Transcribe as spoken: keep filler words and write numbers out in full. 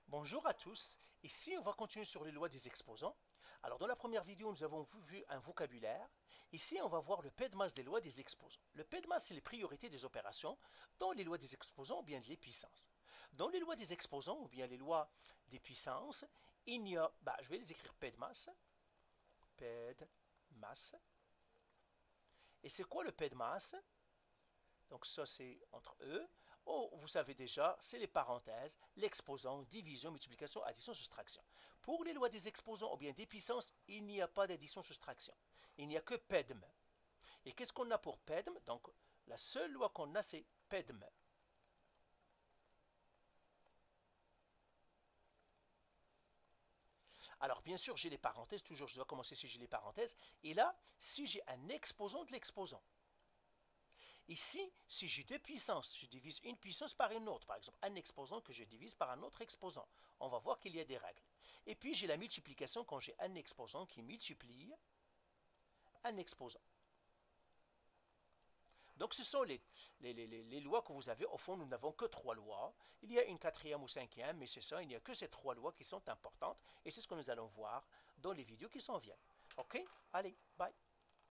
Bonjour à tous, ici on va continuer sur les lois des exposants. Alors dans la première vidéo nous avons vu un vocabulaire, ici on va voir le P E D M A S des lois des exposants. Le P E D M A S c'est les priorités des opérations dans les lois des exposants ou bien les puissances. Dans les lois des exposants ou bien les lois des puissances, il n'y a, bah, je vais les écrire P E D M A S, P E D M A S. Et c'est quoi le P E D M A S? Donc ça c'est entre eux. Oh, vous savez déjà, c'est les parenthèses, l'exposant, division, multiplication, addition, soustraction. Pour les lois des exposants ou bien des puissances, il n'y a pas d'addition, soustraction. Il n'y a que P E D M. Et qu'est-ce qu'on a pour P E D M? Donc la seule loi qu'on a c'est P E D M. Alors bien sûr j'ai les parenthèses, toujours je dois commencer si j'ai les parenthèses. Et là, si j'ai un exposant de l'exposant. Ici, si j'ai deux puissances, je divise une puissance par une autre. Par exemple, un exposant que je divise par un autre exposant. On va voir qu'il y a des règles. Et puis, j'ai la multiplication quand j'ai un exposant qui multiplie un exposant. Donc, ce sont les, les, les, les lois que vous avez. Au fond, nous n'avons que trois lois. Il y a une quatrième ou cinquième, mais c'est ça, il n'y a que ces trois lois qui sont importantes. Et c'est ce que nous allons voir dans les vidéos qui s'en viennent. OK? Allez, bye.